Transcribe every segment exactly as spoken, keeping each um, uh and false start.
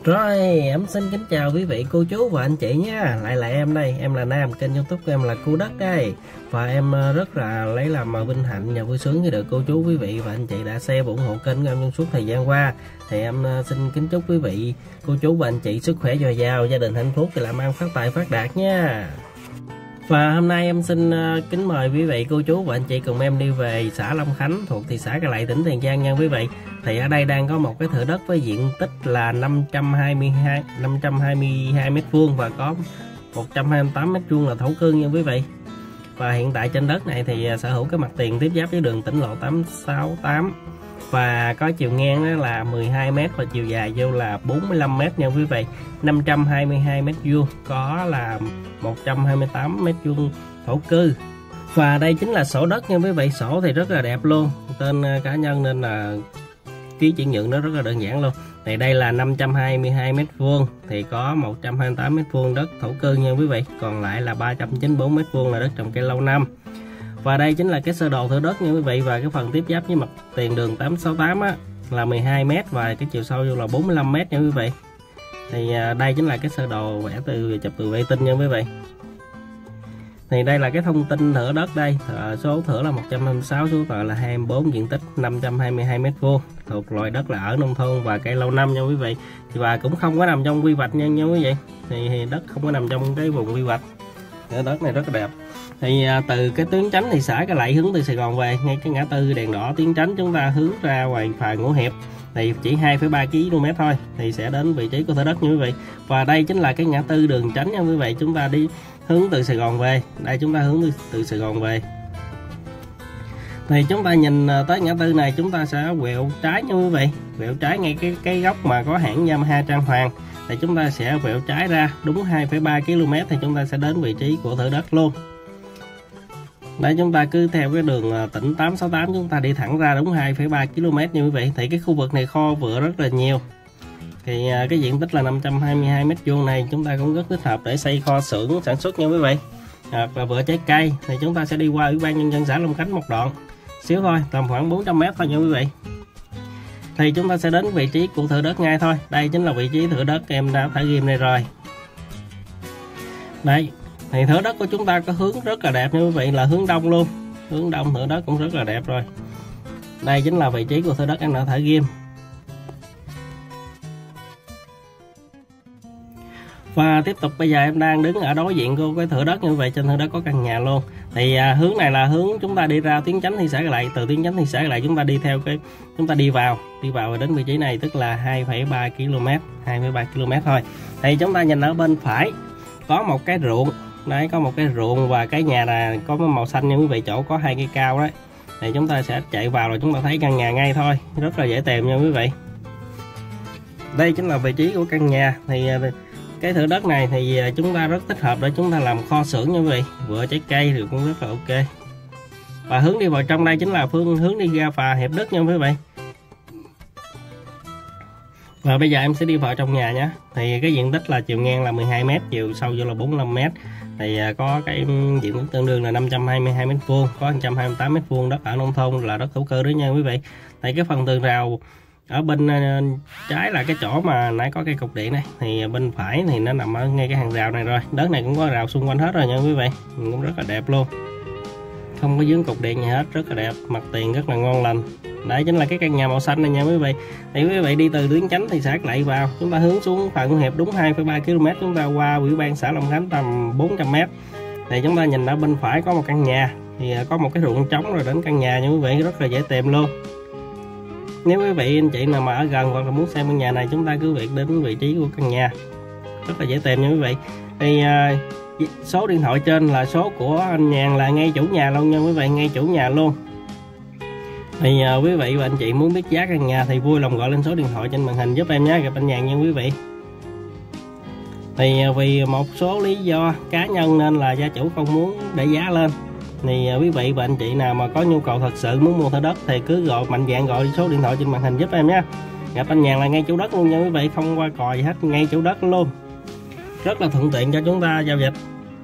Rồi, em xin kính chào quý vị cô chú và anh chị nha. Lại là em đây, em là Nam, kênh YouTube của em là Cua Đất đây. Và em rất là lấy làm vinh hạnh và vui sướng khi được cô chú, quý vị và anh chị đã xem ủng hộ kênh của em trong suốt thời gian qua. Thì em xin kính chúc quý vị cô chú và anh chị sức khỏe dồi dào, gia đình hạnh phúc và làm ăn phát tài phát đạt nha. Và hôm nay em xin kính mời quý vị cô chú và anh chị cùng em đi về xã Long Khánh thuộc thị xã Cai Lậy, tỉnh Tiền Giang nha quý vị. Thì ở đây đang có một cái thửa đất với diện tích là năm trăm hai mươi hai mét vuông và có một trăm hai mươi tám mét vuông là thổ cư nha quý vị. Và hiện tại trên đất này thì sở hữu cái mặt tiền tiếp giáp với đường tỉnh lộ tám sáu tám và có chiều ngang đó là mười hai mét và chiều dài vô là bốn mươi lăm mét nha quý vị. năm trăm hai mươi hai mét vuông, có là một trăm hai mươi tám mét vuông thổ cư. Và đây chính là sổ đất nha quý vị. Sổ thì rất là đẹp luôn, tên cá nhân nên là ký chuyển nhượng nó rất là đơn giản luôn. Thì đây là năm trăm hai mươi hai mét vuông thì có một trăm hai mươi tám mét vuông đất thổ cư nha quý vị. Còn lại là ba trăm chín mươi bốn mét vuông là đất trồng cây lâu năm. Và đây chính là cái sơ đồ thửa đất nha quý vị. Và cái phần tiếp giáp với mặt tiền đường tám sáu tám á, là mười hai mét và cái chiều sâu vô là bốn mươi lăm mét nha quý vị. Thì đây chính là cái sơ đồ vẽ từ chụp từ vệ tinh nha quý vị. Thì đây là cái thông tin thửa đất đây. Số thửa là một trăm hai mươi sáu, số tờ là hai mươi bốn, diện tích năm trăm hai mươi hai mét vuông, thuộc loại đất là ở nông thôn và cây lâu năm nha quý vị. Và cũng không có nằm trong quy hoạch nha nha quý vị. Thì đất không có nằm trong cái vùng quy hoạch. Thửa đất này rất là đẹp. Thì từ cái tuyến tránh thị xã Cai Lậy hướng từ Sài Gòn về, ngay cái ngã tư đèn đỏ tuyến tránh chúng ta hướng ra ngoài phà Ngũ Hiệp thì chỉ hai phẩy ba ki lô mét thôi thì sẽ đến vị trí của thửa đất nha quý vị. Và đây chính là cái ngã tư đường tránh nha quý vị. Chúng ta đi hướng từ Sài Gòn về, đây chúng ta hướng từ, từ Sài Gòn về thì chúng ta nhìn tới ngã tư này, chúng ta sẽ quẹo trái nha quý vị. Quẹo trái ngay cái cái góc mà có hãng Yamaha Trang Hoàng thì chúng ta sẽ quẹo trái ra đúng hai phẩy ba ki lô mét thì chúng ta sẽ đến vị trí của thửa đất luôn. Đây chúng ta cứ theo cái đường tỉnh tám sáu tám chúng ta đi thẳng ra đúng hai phẩy ba ki lô mét nha quý vị. Thì cái khu vực này kho vựa rất là nhiều. Thì cái diện tích là năm trăm hai mươi hai mét vuông này chúng ta cũng rất thích hợp để xây kho xưởng sản xuất nha quý vị. Hoặc là vựa trái cây thì chúng ta sẽ đi qua Ủy ban nhân dân xã Long Khánh một đoạn xíu thôi, tầm khoảng bốn trăm mét thôi nha quý vị. Thì chúng ta sẽ đến vị trí của thửa đất ngay thôi. Đây chính là vị trí thửa đất em đã thả ghim này rồi. Đây, thì thửa đất của chúng ta có hướng rất là đẹp nha quý vị, là hướng đông luôn. Hướng đông thửa đất cũng rất là đẹp rồi. Đây chính là vị trí của thửa đất em đã thả ghim. Và tiếp tục bây giờ em đang đứng ở đối diện của cái thửa đất như vậy. Trên thửa đất có căn nhà luôn. Thì à, hướng này là hướng chúng ta đi ra tuyến tránh thị xã Cai Lậy. Từ tuyến tránh thị xã Cai Lậy chúng ta đi theo cái chúng ta đi vào đi vào đến vị trí này, tức là hai phẩy ba ki lô mét, hai phẩy ba ki lô mét thôi. Thì chúng ta nhìn ở bên phải có một cái ruộng. Đấy, có một cái ruộng và cái nhà là có màu xanh như quý vị, chỗ có hai cây cao đấy. Thì chúng ta sẽ chạy vào rồi chúng ta thấy căn nhà ngay thôi, rất là dễ tìm nha quý vị. Đây chính là vị trí của căn nhà. Thì cái thửa đất này thì chúng ta rất thích hợp để chúng ta làm kho xưởng nha quý vị. Vựa trái cây thì cũng rất là ok. Và hướng đi vào trong đây chính là phương hướng đi ra phà Hiệp Đức nha quý vị. Và bây giờ em sẽ đi vào trong nhà nhé. Thì cái diện tích là chiều ngang là mười hai mét, chiều sâu vô là bốn mươi lăm mét. Thì có cái diện tích tương đương là năm trăm hai mươi hai mét vuông, có một trăm hai mươi tám mét vuông đất ở nông thôn là đất thổ cư đó nha quý vị. Thì cái phần tường rào ở bên trái là cái chỗ mà nãy có cây cục điện này, thì bên phải thì nó nằm ở ngay cái hàng rào này rồi. Đất này cũng có rào xung quanh hết rồi nha quý vị, cũng rất là đẹp luôn, không có dướng cục điện gì hết, rất là đẹp, mặt tiền rất là ngon lành. Đấy chính là cái căn nhà màu xanh này nha quý vị. Thì quý vị đi từ tuyến tránh thị xã Cai Lậy vào, chúng ta hướng xuống phà Ngũ Hiệp đúng hai phẩy ba ki lô mét, chúng ta qua Ủy ban xã Long Khánh tầm bốn trăm mét. Thì chúng ta nhìn ở bên phải có một căn nhà, thì có một cái ruộng trống rồi đến căn nhà nha quý vị, rất là dễ tìm luôn. Nếu quý vị anh chị nào mà ở gần hoặc là muốn xem căn nhà này, chúng ta cứ việc đến vị trí của căn nhà, rất là dễ tìm nha quý vị. Thì uh, số điện thoại trên là số của anh Nhàn, là ngay chủ nhà luôn nha quý vị, ngay chủ nhà luôn. Thì uh, quý vị và anh chị muốn biết giá căn nhà thì vui lòng gọi lên số điện thoại trên màn hình giúp em nhé, gặp anh Nhàn nha quý vị. Thì uh, vì một số lý do cá nhân nên là gia chủ không muốn để giá lên. Thì quý vị và anh chị nào mà có nhu cầu thật sự muốn mua thửa đất thì cứ gọi mạnh dạn gọi số điện thoại trên màn hình giúp em nhé. Gặp anh Nhàn là ngay chủ đất luôn nha quý vị, không qua cò gì hết, ngay chủ đất luôn, rất là thuận tiện cho chúng ta giao dịch.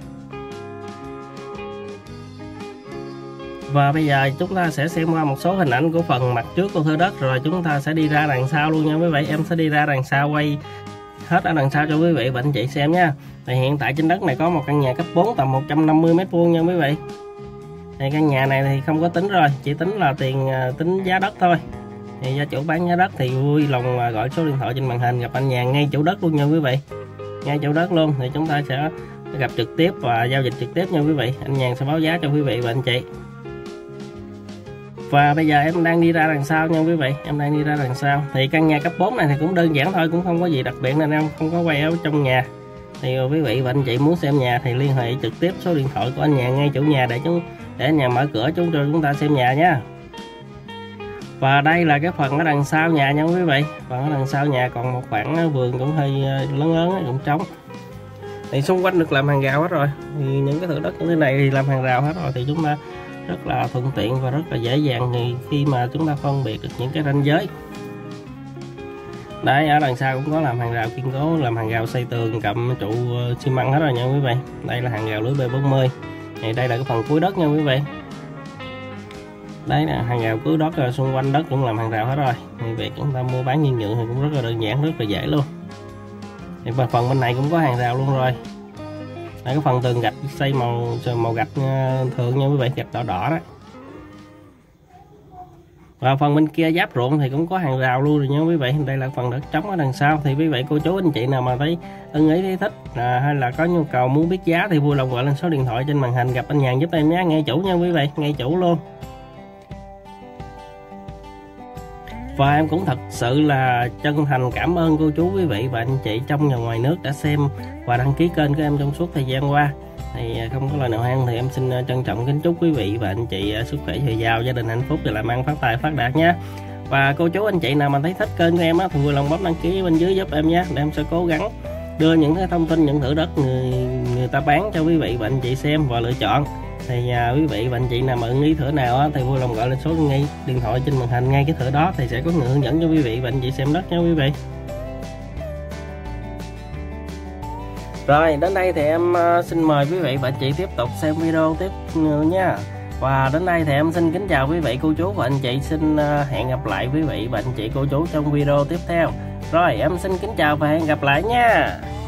Và bây giờ chúng ta sẽ xem qua một số hình ảnh của phần mặt trước của thửa đất, rồi chúng ta sẽ đi ra đằng sau luôn nha quý vị. Em sẽ đi ra đằng sau quay hết ở đằng sau cho quý vị và anh chị xem nha. Thì hiện tại trên đất này có một căn nhà cấp bốn tầm một trăm năm mươi mét vuông nha quý vị. Thì căn nhà này thì không có tính rồi, chỉ tính là tiền tính giá đất thôi. Thì gia chủ bán giá đất thì vui lòng gọi số điện thoại trên màn hình gặp anh nhà ngay chỗ đất luôn nha quý vị. Ngay chỗ đất luôn thì chúng ta sẽ gặp trực tiếp và giao dịch trực tiếp nha quý vị. Anh Nhàn sẽ báo giá cho quý vị và anh chị. Và bây giờ em đang đi ra đằng sau nha quý vị, em đang đi ra đằng sau. Thì căn nhà cấp bốn này thì cũng đơn giản thôi, cũng không có gì đặc biệt nên em không có quay ở trong nhà. Thì quý vị và anh chị muốn xem nhà thì liên hệ trực tiếp số điện thoại của anh Nhàn ngay chủ nhà để chúng để anh Nhàn mở cửa chúng cho chúng ta xem nhà nha. Và đây là cái phần ở đằng sau nhà nha quý vị. Phần ở đằng sau nhà còn một khoảng vườn cũng hơi lớn lớn, cũng trống. Thì xung quanh được làm hàng rào hết rồi. Thì những cái thửa đất như thế này thì làm hàng rào hết rồi thì chúng ta rất là thuận tiện và rất là dễ dàng thì khi mà chúng ta phân biệt được những cái ranh giới. Đấy, ở đằng sau cũng có làm hàng rào kiên cố, làm hàng rào xây tường cầm trụ xi măng hết rồi nha quý vị. Đây là hàng rào lưới B bốn mươi. Thì đây là cái phần cuối đất nha quý vị. Đấy là hàng rào cuối đất rồi, xung quanh đất cũng làm hàng rào hết rồi. Thì việc chúng ta mua bán nhân nhượng thì cũng rất là đơn giản, rất là dễ luôn. Thì phần bên này cũng có hàng rào luôn rồi. Đây, cái phần tường gạch xây màu màu gạch thường nha quý vị, gạch đỏ đỏ đó. Và phần bên kia giáp ruộng thì cũng có hàng rào luôn rồi nha quý vị. Đây là phần đất trống ở đằng sau. Thì quý vị cô chú anh chị nào mà thấy ưng ý thấy thích à, hay là có nhu cầu muốn biết giá thì vui lòng gọi lên số điện thoại trên màn hình gặp anh Nhàn giúp em nhé, ngay chủ nha quý vị, ngay chủ luôn. Và em cũng thật sự là chân thành cảm ơn cô chú quý vị và anh chị trong và ngoài nước đã xem và đăng ký kênh của em trong suốt thời gian qua. Thì không có lời nào ăn thì em xin trân trọng kính chúc quý vị và anh chị sức khỏe dồi dào, gia đình hạnh phúc và làm ăn phát tài phát đạt nhé. Và cô chú anh chị nào mà thấy thích kênh của em á, thì vui lòng bấm đăng ký bên dưới giúp em nhé, để em sẽ cố gắng đưa những cái thông tin, những thửa đất người người ta bán cho quý vị và anh chị xem và lựa chọn. Thì à, quý vị và anh chị nào mà ưng ý thửa nào á, thì vui lòng gọi lên số ngay điện thoại trên màn hình ngay cái thửa đó thì sẽ có người hướng dẫn cho quý vị và anh chị xem đất nha quý vị. Rồi đến đây thì em uh, xin mời quý vị và anh chị tiếp tục xem video tiếp nữa nha. Và đến đây thì em xin kính chào quý vị cô chú và anh chị, xin uh, hẹn gặp lại quý vị và anh chị cô chú trong video tiếp theo. Rồi em xin kính chào và hẹn gặp lại nha.